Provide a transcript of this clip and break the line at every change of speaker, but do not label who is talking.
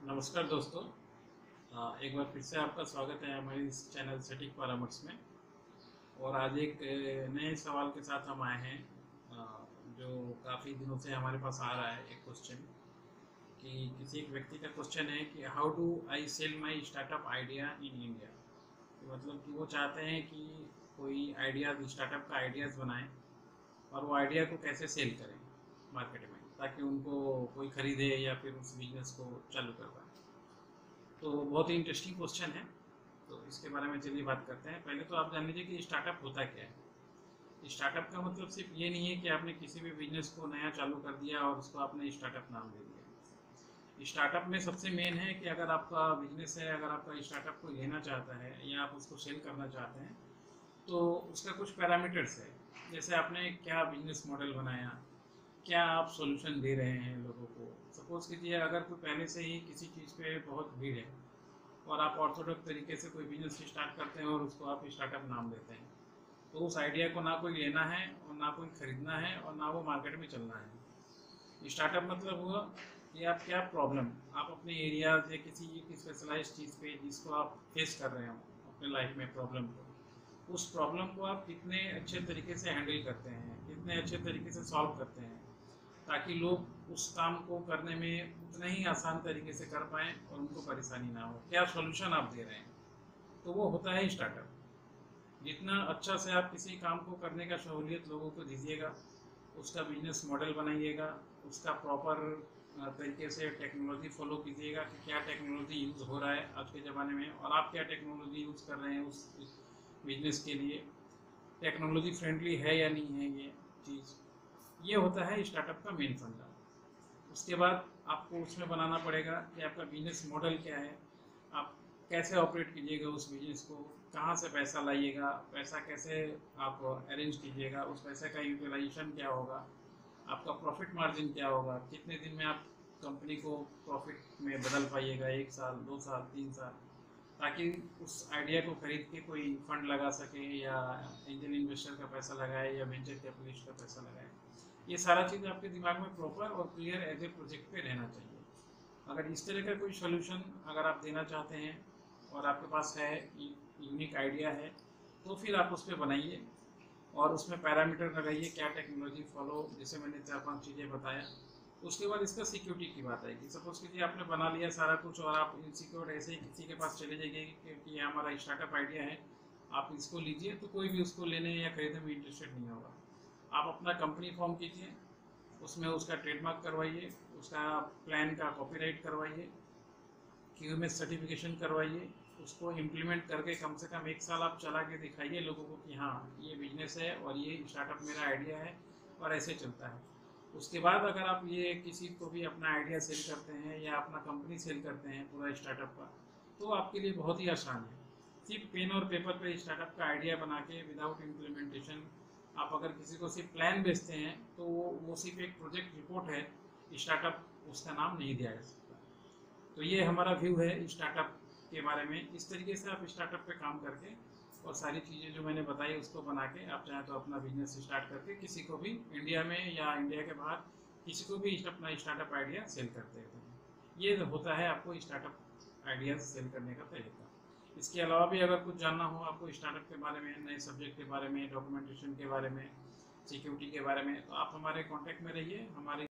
नमस्कार दोस्तों। एक बार फिर से आपका स्वागत है हमारे इस चैनल सटीक परामर्श में। और आज एक नए सवाल के साथ हम आए हैं, जो काफ़ी दिनों से हमारे पास आ रहा है। एक क्वेश्चन कि किसी एक व्यक्ति का क्वेश्चन है कि how do I sell my startup idea in India. मतलब कि वो चाहते हैं कि कोई आइडिया स्टार्टअप का आइडियाज़ बनाएं और वो आइडिया को कैसे सेल करें मार्केट में, ताकि उनको कोई खरीदे या फिर उस बिजनेस को चालू कर पाए। तो बहुत ही इंटरेस्टिंग क्वेश्चन है। तो इसके बारे में चलिए बात करते हैं। पहले तो आप जान लीजिए कि स्टार्टअप होता क्या है। स्टार्टअप का मतलब सिर्फ ये नहीं है कि आपने किसी भी बिजनेस को नया चालू कर दिया और उसको आपने स्टार्टअप नाम दे दिया। स्टार्टअप में सबसे मेन है कि अगर आपका बिजनेस है, अगर आपका स्टार्टअप कोई लेना चाहता है या आप उसको सेल करना चाहते हैं, तो उसका कुछ पैरामीटर्स है। जैसे आपने क्या बिजनेस मॉडल बनाया, क्या आप सॉल्यूशन दे रहे हैं लोगों को। सपोज कीजिए अगर कोई पहले से ही किसी चीज़ पे बहुत भीड़ है और आप ऑर्थोडॉक्स तरीके से कोई बिजनेस स्टार्ट करते हैं और उसको आप स्टार्टअप नाम देते हैं, तो उस आइडिया को ना कोई लेना है और ना कोई खरीदना है और ना वो मार्केट में चलना है। स्टार्टअप मतलब हुआ कि आप क्या प्रॉब्लम आप अपने एरिया या किसी एक स्पेशलाइज चीज़ पे जिसको आप फेस कर रहे हो अपने लाइफ में प्रॉब्लम को, उस प्रॉब्लम को आप कितने अच्छे तरीके से हैंडल करते हैं, कितने अच्छे तरीके से सॉल्व करते हैं, ताकि लोग उस काम को करने में उतना ही आसान तरीके से कर पाएँ और उनको परेशानी ना हो। क्या सॉल्यूशन आप दे रहे हैं, तो वो होता है स्टार्टअप। जितना अच्छा से आप किसी काम को करने का सहूलियत लोगों को दीजिएगा, उसका बिजनेस मॉडल बनाइएगा, उसका प्रॉपर तरीके से टेक्नोलॉजी फॉलो कीजिएगा कि क्या टेक्नोलॉजी यूज़ हो रहा है आज के ज़माने में और आप क्या टेक्नोलॉजी यूज़ कर रहे हैं उस बिजनेस के लिए, टेक्नोलॉजी फ्रेंडली है या नहीं है ये चीज़। ये होता है स्टार्टअप का मेन फंडा। उसके बाद आपको उसमें बनाना पड़ेगा कि आपका बिजनेस मॉडल क्या है, आप कैसे ऑपरेट कीजिएगा उस बिजनेस को, कहाँ से पैसा लाइएगा, पैसा कैसे आप अरेंज कीजिएगा, उस पैसे का यूटिलाइजेशन क्या होगा, आपका प्रॉफिट मार्जिन क्या होगा, कितने दिन में आप कंपनी को प्रॉफिट में बदल पाइएगा, 1 साल 2 साल 3 साल, ताकि उस आइडिया को खरीद के कोई फंड लगा सके या एंजल इन्वेस्टर का पैसा लगाए या वेंचर कैपिटलिस्ट का पैसा लगाए। ये सारा चीज़ आपके दिमाग में प्रॉपर और क्लियर एज ए प्रोजेक्ट पे रहना चाहिए। अगर इस तरह का कोई सोल्यूशन अगर आप देना चाहते हैं और आपके पास है, यूनिक आइडिया है, तो फिर आप उस पर बनाइए और उसमें पैरामीटर लगाइए, क्या टेक्नोलॉजी फॉलो, जैसे मैंने 4-5 चीज़ें बताया। उसके बाद इसका सिक्योरिटी की बात आएगी। सपोज कीजिए आपने बना लिया सारा कुछ और आप इनसिक्योर ऐसे ही किसी के पास चले जाइए कि ये हमारा स्टार्टअप आइडिया है, आप इसको लीजिए, तो कोई भी उसको लेने या खरीदने में इंटरेस्टेड नहीं होगा। आप अपना कंपनी फॉर्म कीजिए, उसमें उसका ट्रेडमार्क करवाइए, उसका प्लान का कॉपीराइट करवाइए, क्यूएमएस सर्टिफिकेशन करवाइए, उसको इम्प्लीमेंट करके कम से कम 1 साल आप चला के दिखाइए लोगों को कि हाँ ये बिजनेस है और ये स्टार्टअप मेरा आइडिया है और ऐसे चलता है। उसके बाद अगर आप ये किसी को भी अपना आइडिया सेल करते हैं या अपना कंपनी सेल करते हैं पूरा स्टार्टअप का, तो आपके लिए बहुत ही आसान है। सिर्फ पेन और पेपर पे स्टार्टअप का आइडिया बना के विदाउट इम्प्लीमेंटेशन आप अगर किसी को सिर्फ प्लान बेचते हैं, तो वो सिर्फ एक प्रोजेक्ट रिपोर्ट है, स्टार्टअप उसका नाम नहीं दिया जा सकता। तो ये हमारा व्यू है स्टार्टअप के बारे में। इस तरीके से आप स्टार्टअप पे काम करके और सारी चीज़ें जो मैंने बताई उसको बना के आप चाहें तो अपना बिजनेस स्टार्ट करके किसी को भी इंडिया में या इंडिया के बाहर किसी को भी अपना स्टार्टअप आइडिया सेल करते हैं। ये होता है आपको स्टार्टअप आइडियाज सेल करने का तरीका। इसके अलावा भी अगर कुछ जानना हो आपको स्टार्टअप के बारे में, नए सब्जेक्ट के बारे में, डॉक्यूमेंटेशन के बारे में, सिक्योरिटी के बारे में, तो आप हमारे कॉन्टैक्ट में रहिए। हमारे